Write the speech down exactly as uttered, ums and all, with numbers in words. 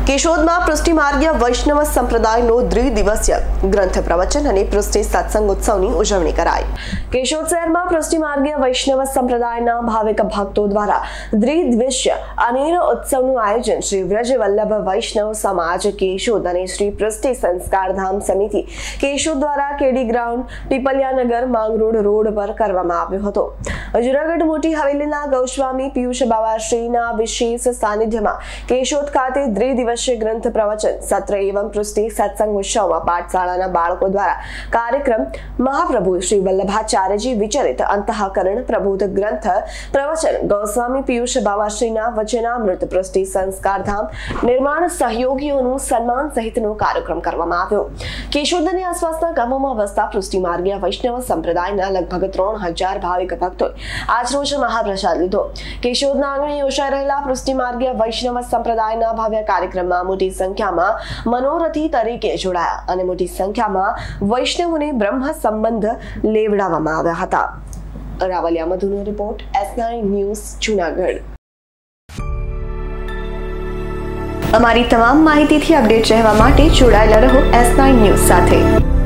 કેશોદમાં પૃષ્ટિમાર્ગીય વૈષ્ણવ સંપ્રદાયનો દ્વિદિવસીય ગ્રંથ પ્રવચન અને પૃષ્ટિ સત્સંગ ઉત્સવની ઉજવણી કરાઈ। કેશોદ શહેરમાં પૃષ્ટિમાર્ગીય વૈષ્ણવ સંપ્રદાયના ભાવિક ભક્તો દ્વારા દ્વિદિવસીય અનેર ઉત્સવનું આયોજન શ્રી વ્રજવલ્લભ વૈષ્ણવ સમાજ કેશોદ અને શ્રી પૃષ્ટિ સંસ્કારધામ સમિતિ કેશોદ દ્વારા KD ground Pipaliyanagar Mangrol road પર કરવામાં આવ્યો હતો। જુનાગઢ મોટી હવેલીના ગૌસ્વામી પિયુષ બાવાશ્રીના વિશેષ સાનિધ્યમાં કેશોદ ખાતે દ્વિદિવસીય ગ્રંથ પ્રવચન સત્ર એવं પૃષ્ટિ સત્સંગ ઉત્સવમાં પાઠશાળાના બાળકો દ્વારા કાર્યક્રમ મહાપ્રભુ શ્રી વલ્લભાચાર્યજી વિચરિત અંતઃકરણ પ્રબોધ ગ્રંથ પ્રવચન ગૌસ્વામી પિયુષ બાવાશ્રીના વચનામૃત પૃષ્ટિ સંસ્કારધામ નિર્માણ સહયોગીઓનું સન્માન સહિતનો કાર્યક્રમ કરવામાં આવ્યો। કેશોદ અને આસપાસના ગામોમાં વસતા પૃષ્ટિમાર્ગીય વૈષ્ણવ સંપ્રદાયના લગભગ ત્રણ હજાર ભાવિક ભક્તોએ આજરોજ મહાપ્રસાદ લીધો। કેશોદના આંગણે યોજાઈ રહેલા પૃષ્ટિમાર્ગીય વૈષ્ણવ સંપ્રદાયના ભવ્ય કાર્યક્રમમાં મોટી સંખ્યામાં મનોરથી તરીકે જોડાયા અને મોટી સંખ્યામાં વૈષ્ણવોને બ્રહ્મ સંબંધ લેવડાવવામાં આવ્યા હતા। રાવલિયા મધુનો report S nine news Junagadh. અમારી તમામ માહિતીથી અપડેટ રહેવા માટે જોડાયેલા રહો એસ નાઇન ન્યૂઝ સાથે।